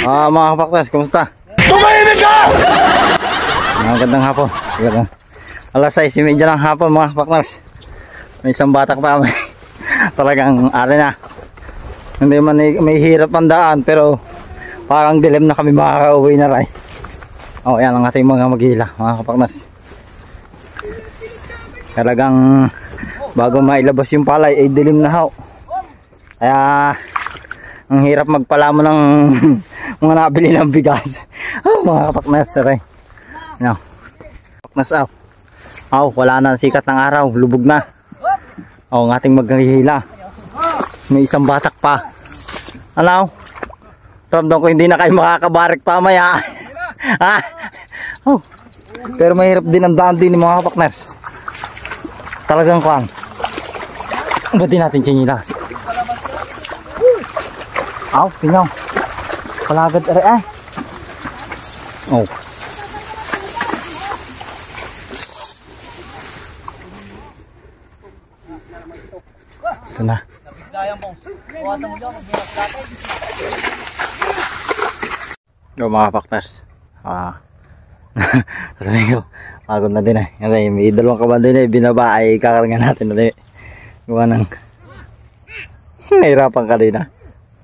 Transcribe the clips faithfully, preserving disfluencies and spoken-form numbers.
Ah, mga kapakners, kumusta? Tumahimik ka! Magandang hapon. Magandang. Alas sais trenta ng hapon, mga kapakners. May isang batak pa may talagang ari na. Hindi man may hirap ang daan, pero parang dilim na kami makaka-uwi na rin. Oh, yan ang ating mga maghila, mga kapakners. Talagang bago mailabas yung palay ay dilim na ho. Kaya ang hirap magpalamo ng mga nabili ng bigas. Oh, mga kapakners, aray. No. Kapakners, aw. Aw, wala na sikat ng araw, lubog na. Oh, ang ating maghihila. May isang batak pa. Ano? Ramdam ko hindi na kayo makakabarik pa maya. Ha? Oh. Pero mahirap din ang daan din ng mga kapakners. Talagang kuhan. Ba't din natin sinilas? Aw, pinyaw. Palagad are ay. Oh. Ito na. Yo, mga partners. Ah. Sasabihin ko, pagod na din eh. Kasi may dalawang kaban din eh. Binaba ay kakarangan natin na din. Gawa ng nahirapan ka din ah.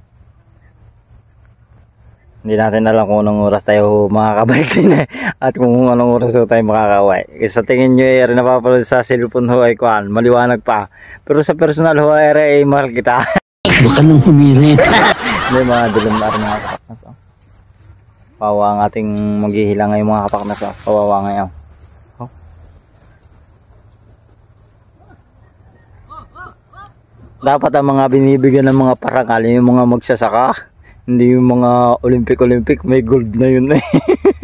Hindi natin alam kung anong oras tayo makakabalik din eh. At kung anong oras tayo makakaway. Kasi sa tingin nyo eh, rin napapalood sa cellphone ho ay kuhan, maliwanag pa. Pero sa personal ho ay ay mahal kita. Baka nang humirit. Hindi, mga dilim na rin mga kapaknas. Oh. Pawa ang ating maghihila ngayon mga kapaknas. Oh. Pawawa ngayon. Oh. Dapat ang mga binibigyan ng mga parangal yung mga magsasaka. Hindi yung mga Olympic-Olympic, may gold na yun eh.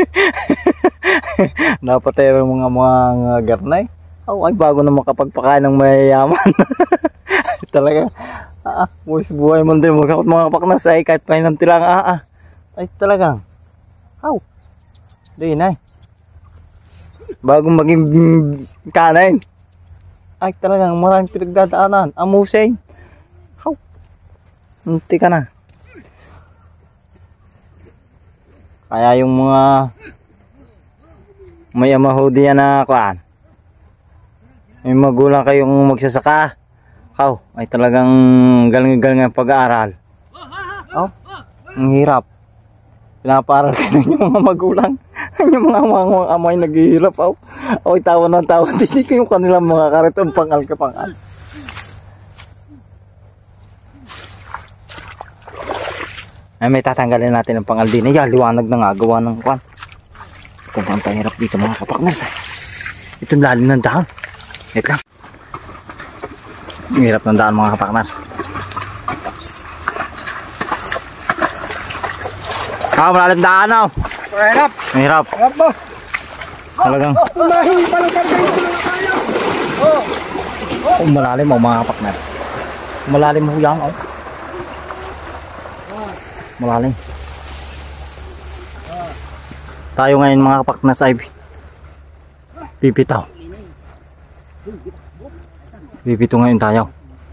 Dapat tayo mga mga garnay. Oh, ay bago na makapagpakain ng mayayaman. Talaga, ah, buwis buhay mo din mga kapaknas ay kahit pahinanti lang, ah, ah. Ay talagang, how? Di na eh. Bago maging kanain. Ay talagang maraming pinagdadaanan. Amusay. How? Munti ka na. Kaya yung mga may amahudi yan na kuan, may magulang kayong magsasaka, kaw ay talagang galing-galing ang pag-aaral. Oh, ang hirap. Pinaparal ka ng yung mga magulang. Yung mga mga amay naghihirap. Oh, oh tawa ng tawa. Hindi ko yung kanilang mga karitong pangal-kapangal. Ay, may tatanggalin natin ang pangal din. Ay, liwanag na nga. Gawa ng kwan. Kung ang pahirap dito mga kapakners. Itong lalim ng daan. Wait lang. Ang hirap ng daan mga kapakners. Ah, malalim daan oh. Mahirap. Mahirap. Mahirap ba? Talagang. Umahin pa lang kami tayo. Oh. Oh, malalim oh mga kapakners. Malalim ho yan oh. Malalim. Tayo ngayon mga kapaknas ay pipitaw. Pipito ngayon tayo.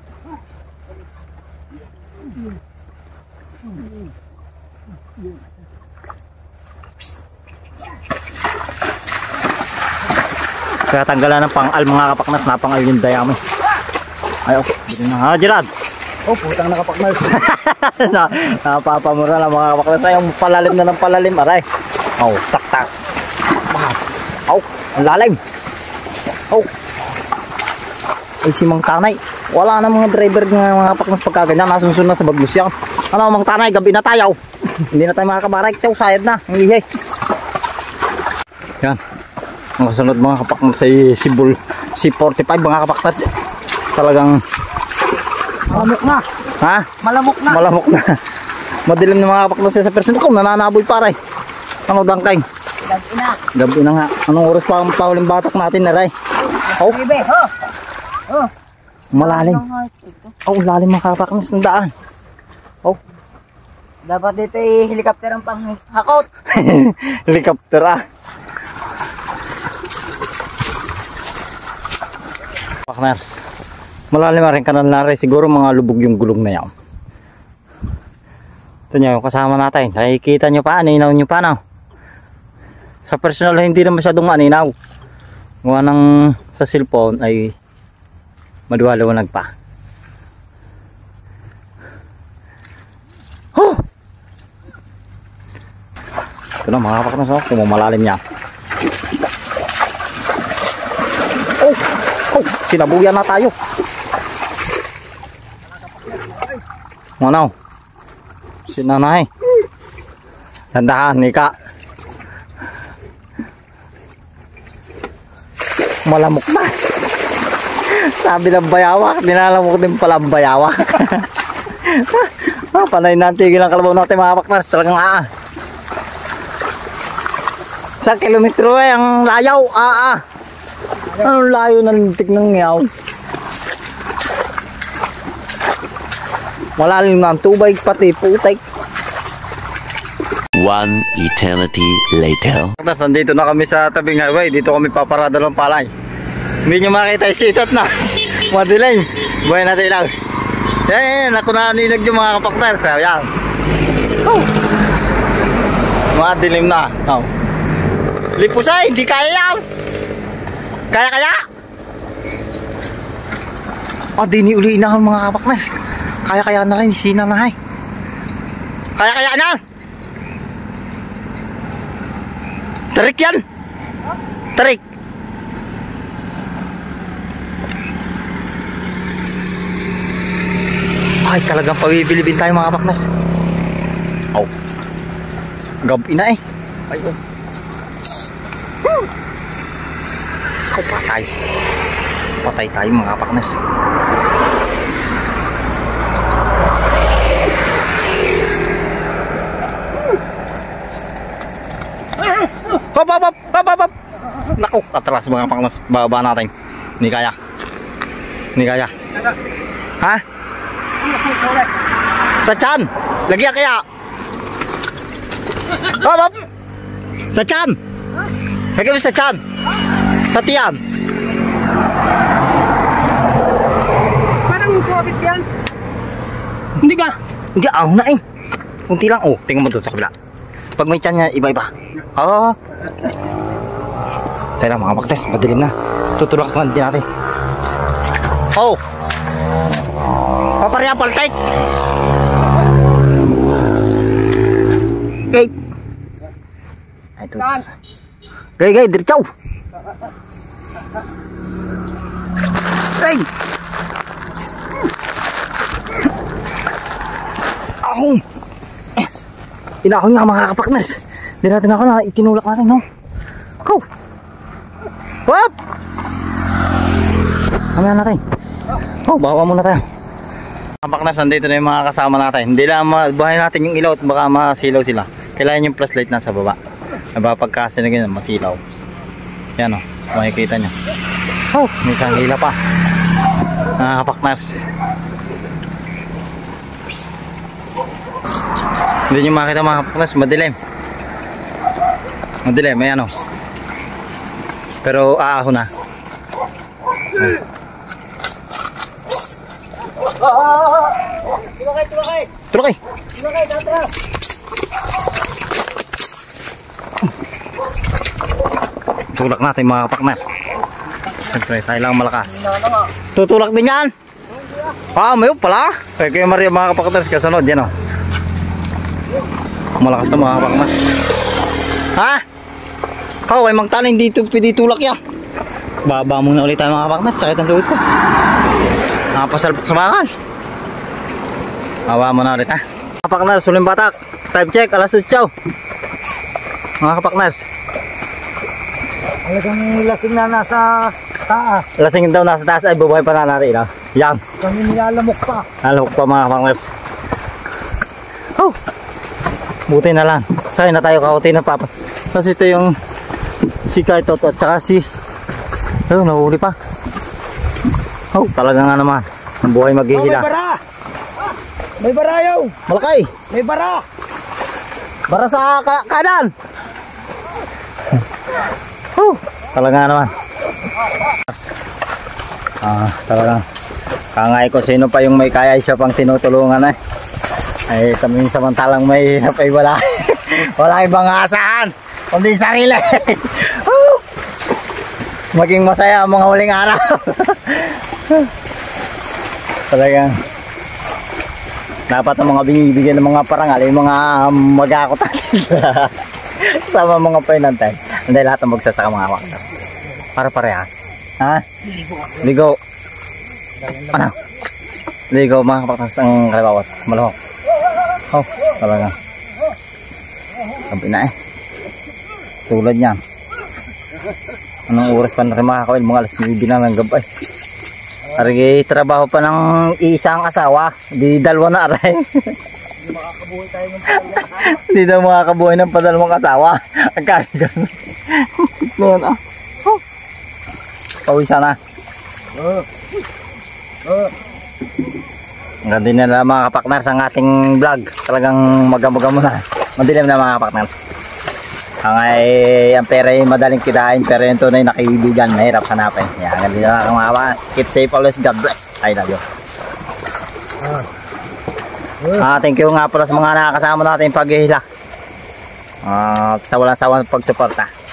Kaya tanggalan ng pang-al mga kapaknas, napang-al yung dayami. Ayaw, dito na. Ah, Gerard! Oh, putang nakapakners. na, napapamura lang mga kapaknas. Yung palalim na ng palalim, aray. Oh, tak tak. Oh, ang lalim. Oh. Ay si Mang Tanay. Wala na mga driver ng mga kapaknas pagkaganyan. Nasunsun na sa baglos yan. Ano Mang Tanay, gabi na tayo. Hindi na tayo makakabarik. Ito, sayad na. Ang ihi. Yan. Ang kasunod mga kapaknas ay si Bull C forty-five mga kapaknas. Talagang Malamok na. ha? Malamok na. Malamok na. Madilim na mga kapaknas sa person ko. Nananaboy pare. Ano dangkay? Gabi na. Gabi na nga. Anong oras pa ang pauling batak natin na ray? Oh, Bebe, oh. Oh. malalim. Oh, lalim mga kapaknas ng daan. Oh, Dapat dito ay helicopter ang panghakot. helicopter ah. Kapaknas. Malalim na rin kanal na rin. Siguro mga lubog yung gulong na yan. Ito Ito nyo, kasama natin. Nakikita nyo pa, aninaw nyo pa, no? Sa personal, hindi na masyadong aninaw. Gawa ng sa cellphone ay maduwaliwanag pa. Oh! Ito na mga kapaknas, oh, kung malalim niya. Oh! Oh! Sinabuyan na tayo. Ano? Sinanay. Tandahan, Nika. Malamok na. Sabi ng bayawak, nilalamok din pala ang bayawak. Ah, panay natin ang kalabaw natin mga kapaknas. Talagang ah. Sa kilometro eh, ang layaw. Ah, ah. Anong layo ng lintik ng ngayaw? Malalim na ang tubig, pati putik. One eternity later. Nandito na kami sa tabing highway. Dito kami paparada ng palay. Hindi nyo makita yung sitat na. Madilim. Buhay natin lang. Yan, yan, yan. Ako na ninag yung mga kapakners. Yan. Oh. Madilim na. Oh. Lipusay, hindi kaya yan. Kaya kaya. Oh, di ni uli na mga kapakners. Kaya kaya na rin. Sina na eh. Kaya kaya na. Tarik yan. Tarik. Ay, talagang pabibilibin tayo mga kapaknas. Oh. Gabi na eh. Ay, oh. Hmm. Ako patay. Patay tayo mga kapaknas. Hop, hop, hop, hop, hop, hop. Naku, atras mga kapaknas. Bababa natin. Hindi kaya. Hindi kaya. Ha? Sa tiyan. Lagyan kaya. Hop, hop. Sa tiyan. Lagyan mo sa tiyan. Sa tiyan. Parang suwabit yan. Hindi ka? Hindi, ah, na eh. Kunti lang. Oh, tingnan mo doon sa kabila. Pag may tiyan niya, iba-iba. Oh. Tayo lang mga baktes, madilim na. Tutulak naman din natin. Oh. Paparya paltek. Gay. Ay, ito. Gay, gay, diretsaw. Gay. Ahong. Inahon nga mga kapaknas. Hindi natin ako na itinulak natin, no? Go! Wap! Mamaya natin. Oh, bawa muna tayo. Kapaknas, nandito na yung mga kasama natin. Hindi lang mabahay natin yung ilaw at baka masilaw sila. Kailangan yung flashlight nasa baba. Diba pagkasi na ganyan, masilaw. Yan o, makikita nyo. Oh, may isang hila pa. Ah, kapaknas. Hindi nyo makita mga kapaknas, madilim. Madilim, may ano. Pero aaho na. Tulakay, tulakay. Tulakay. Tulakay, tatra. Tulak natin mga kapaknas. Siyempre, tayo lang malakas. Tutulak din yan. Ah, mayo pala. Kaya kayo Maria mga kapaknas, kasunod yan o. Malakas na mga kapaknas. Ha? Kau, ay magtanin dito, pwede tulak yan. Baba muna ulit tayo mga kapaknas. Sakit ang tuhod ko. Nakapasalpak sa bakal. Baba muna ulit ha. Kapaknas, suling batak. Time check, alas otso. Mga kapaknas. Talagang lasing na nasa taas. Lasing daw nasa taas ay bubuhay pa na natin. No? Yan. Kami nilalamok pa. Nalamok pa mga kapaknas. Oh. Buti na lang. Sakay na tayo kauti na papa. Kasi ito yung si Kaitot at saka si oh, nahuli pa. Oh, talaga nga naman. Ang buhay maghihila. Oh, may bara! May bara yaw! Malakay! May bara! Bara sa ka kanan! Oh, talaga nga naman. Ah, talaga. Kangay ko sino pa yung may kaya siya pang tinutulungan eh. Ay kami samantalang may hirap ay wala. Wala ibang asahan. Kundi sarili. Maging masaya ang mga huling araw. Talagang dapat ang mga binibigyan ng mga parangal ay mga mag-akotan. Sama mga painantay. Hindi lahat ng magsasaka mga wakta. Para parehas. Ha? Ligo. Ano? Ligo mga kapatid ang kalibawat. Malawak. Oh, talaga. Sabi na eh. Tulad niyan. Anong oras pa na rin makakawin? Mga alas nuwebe na ng gabay. Arigay trabaho pa ng isang asawa. Di dalawa na aray. Hindi makakabuhay tayo ng padalawang. Hindi daw makakabuhay ng padalawang asawa. Ang kaya noon ah. Oh. Pawisan na. Oh. Oh. Ang ganda na lang mga kapaknars ang ating vlog. Talagang magamuga muna. Madilim na mga kapaknars. Ang ay ang pera ay madaling kitain pero yung tunay na kaibigan mahirap hanapin. Yan, ang ganda na lang mga kapaknars. Keep safe always. God bless. I love you. Ah, thank you nga pala sa mga nakakasama natin paghihila. Ah, sa walang sawang pagsuporta.